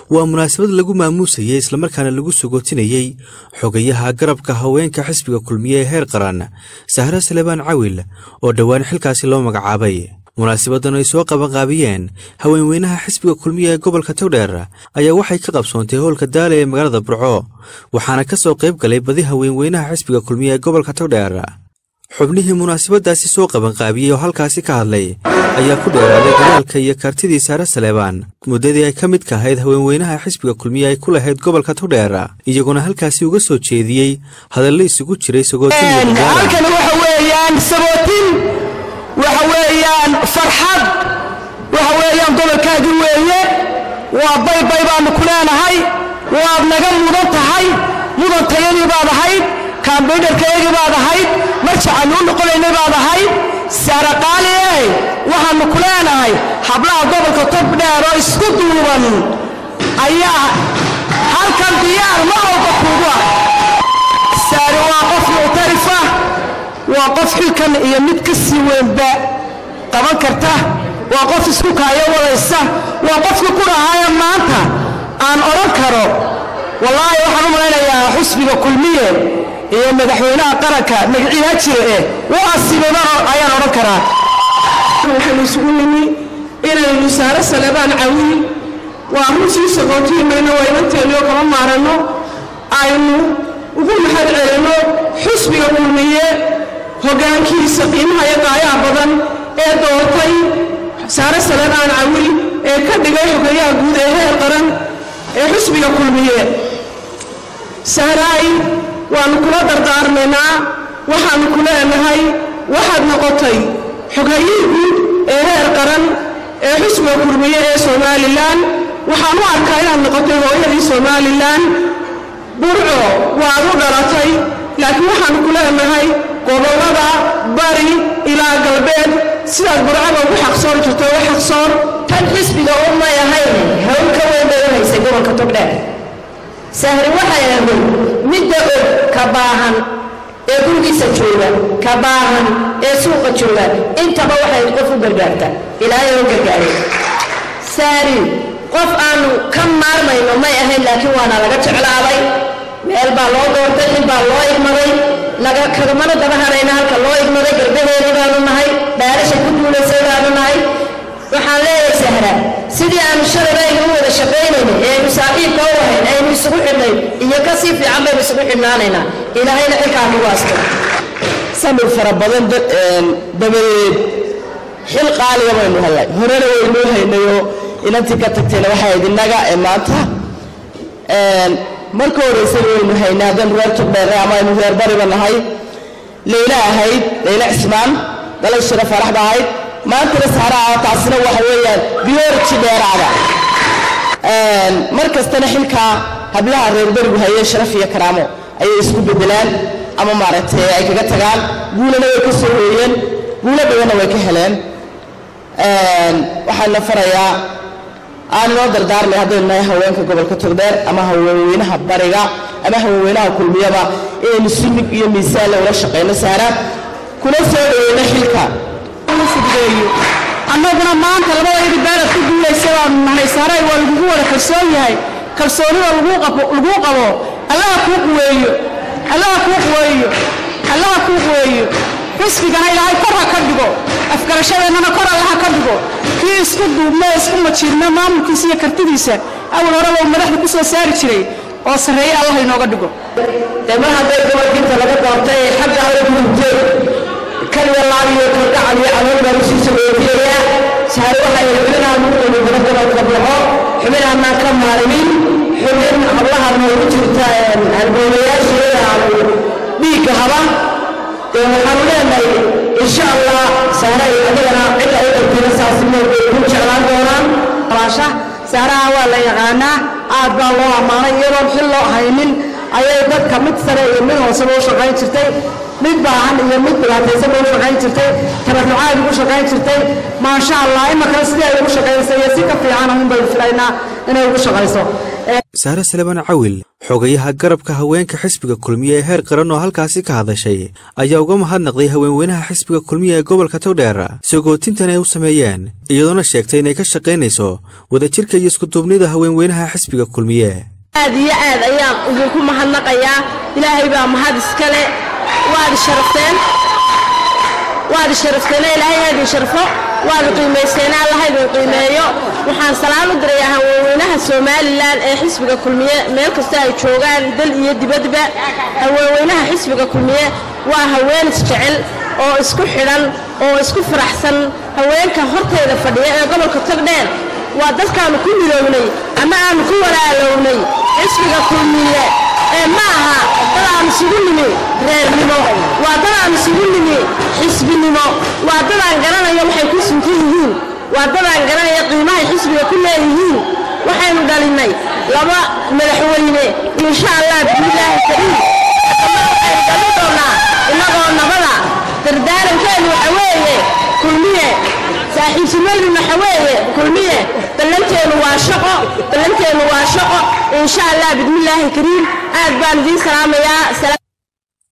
ومناسبة لغو ماموسية إسلام مركان لغو سغوتييey Xoghayaha Garabka Haweenka Xisbiga Kulmiye heer qaran Sahra Salebaan Cawil oo dhawaan xilkaasi loo magacaabay munaasabadan ay soo qabanqaabiyeen haweenweynaha Xisbiga Kulmiye ee Gobolka Togdheer ayaa waxay ka qabsoontay hoolka Daale ee magaalada Burco waxaana ka soo qayb galay badi haweenweynaha Xisbiga Kulmiye ee Gobolka Togdheer xubnihii munaasabadaasi soo qabanqaabiyay oo halkaasi ka hadlay ayaa ku dheeraaday dadaalka iyo kartidii Sahra Salebaan muddadii ay ka mid ka ahayd haweenweynaha Xisbiga Kulmiye ay ku lahayd Gobolka Togdheer iyaguna halkaasi uga soo jeediyay hadallo isugu jiray sagootin halkan waxa weeyaan sagootin waxa weeyaan farxad waxa weeyaan gobolkaagi weeye waa bay baan ku leenahay waa naga mudan tahay mudantayadii baad ahayd kaambeynarkeedii baad ahayd marjacaan u noqonaynay baad ahayd Sahra qaaliye waxaan ku leenahay hablaha gobolka Togdheer oo isku duuban ayaa halkan diyaar ma walba kuuga Sahra waa qof mu'tarifa waa qof xilkan iyo mid ka sii weynba qaban karta waa qof isku kaayo wadaysa waa qof ku raaya maanta aan oran karo wallahi waxaan u maleynayaa xisbiga kulmiye iyo madaxweynaha qaranka magaciisa jira waa asibada ayaan oran karaa waxaan isugu nimi inaynu Sahra Salebaan Cawil waa runtii sagootiyeeyna waa inanteeyo kama maarano aynu ugu mahad celino xisbiga kulmiye hoggaankiisa qiimaha iyo qaayaha badan ee doortay Sahra Salebaan Cawil ee ka dhigay Xoghayaha guud ee heer qaran ee xisbiga kulmiye Sahray waan kula dardaarmaynaa waxaan ku leenahay waxaad noqotay Xoghayaha guud ee heer qaran ee xisbiga kulmiye ee Soomaaliland waxaan u arkaa inaad noqotay hooyadii Soomaaliland Burco waa u dhalatay laakiin waxaan ku leenahay gobolada bari ilaa galbeed sidaad Burco ugu xaqsoor jirto wax xaqsoor tan xisbiga oo ma yahay haweenka weynaysa gobolka Togdheer Sahra waxay ahayd mid ka baahan ee gurigiisa jooga ka baahan ee suuqa jooga intaba waxay qof u gargaartaa ilaahay oo gargaaray Sahra qof aanu ka maarmayno ma ahayn laakiin waana laga jeclaaday meel baa loo doortay in baa loo igmaday laga kadamada daba harayna halka loo igmaday garbadeena baanu nahay baalasha ku duulaysan baanu nahay waxaan leeyahay Sahra sidii aan shalayay ugu wada shaqeynayno ee saaxiibka oo ahayn aynu isugu xidhnay iyo ka sii fiican baynu isugu xidhnaanayna ilaahayna xilka ku waasto samir farabadan dabadeed xil qaaliga baynu helay horena waynu haynayo inantii ka tagtayna waxay idinaga maanta markii horeysay waynu haynaadan reer Togdheer ama aynu reer bariba nahay Leila ahayd Leila Ismaan dalay sharaf farax ahayd maanta Sahra taasina waxa weeyaan biyoorti dheeraada markastana xilka hablaha reer barigu hayay sharaf iyo karaamo ay isku bedelaan ama maaragtay ay kaga tagaan guulana way ka soo hoyeen guuladana way ka heleen waxaan la farayaa aan loo dardaarmay hadayna haweenka gobolka Togdheer ama haweenweynaha bariga ama haweenweynaha kulmiyada ee simig iyo miisaan la shaqeeyna Sahra kuna soo dhaweeyna xilka annaguna maanta labada idbaar ku guuleysay nahay Sahra waa lagu wada kalsoon yahay kalsoonida lagu qabo Allah ku quweeyo Allah ku quweeyo xisbiga ilaahay kor ka dhigo afgarashadeena kor Allah ka dhigo kii isku duubnaa isku majiirna maamulkiisa iyo kartidiisa awal hore oo madaxda ku soo saari jiray oo sareeyo Allah inooga dhigo dema haday gobolkiisa laga doortay xagga hore gudubtay kan walaayo ka gacaliyo awood baa si sameeyay Sahra waxay leedahay muddo gobolka Burco xubnaha ma ka maarmin xubin hablaha noogu jirta halgooyaasha dhiiga haba waxaan leenahay insha Allah Sahra adagana cid ay qabtay saasimo ku jeclaan doonaan raasha Sahra waa la yaqaana aad baa loo amaanay iyadoo xil loo haynin ayay dadka mid sare iyo mid hoose loo shaqayn jirtay mid baahan iyo mid bilaataysan loo shaqayn jirtay tabarucaad ugu shaqayn jirtay ma sha Allah ima kala sidii ay ugu shaqaysay si ka fiican aan bay filaynaa inay ugu shaqayso Sahra Salebaan Cawil Xoghayaha Garabka Haweenka Xisbiga Kulmiye heer qaran oo halkaasi ka hadashay ayaa uga mahadnaqday haweenweynaha Xisbiga Kulmiye ee Gobolka Togdheer sagootintan ay u sameeyeen iyadoo sheegtay inay ka shaqeynayso wadajirka iyo isku duubnida haweenweynaha Xisbiga Kulmiye aad iyo aad ayaan ugu mahadnaqayaa ilaahay baa mahad iskale waad sharafteen ilaahay aad sharfo waad qiimeyseen Allah idin qiimeeyo waxaan salaam u dirayaa haweenweynaha Soomaaliland ee Xisbiga Kulmiye meel kasta ay joogaan dal iyo dibadba haweenweynaha Xisbiga Kulmiye waa haween jecel oo isku xidhan oo isku faraxsan haweenka horteeda fadhiya ee Gobolka Togdheer waa dadkaan ku midownay ama aan ku walaalownay Xisbiga Kulmiye maaha dadaan isugu nimi reernimo waa dadaan isugu nimi xisbinimo waa dadaan garanaya waxay ku suntan yihiin waa dadaan garanaya qiimaha xisbiga ku leeyihiin waxaynu dhalinay laba madaxweyne insha Allah billahi kariim inagoo nabada dardaarankeenu waxa weeye kulmiye saaxiibtinimadu waxa weeye kulmiye balanteenu waa shaqo insha Allah billahi kariim aad baan idin salaamayaa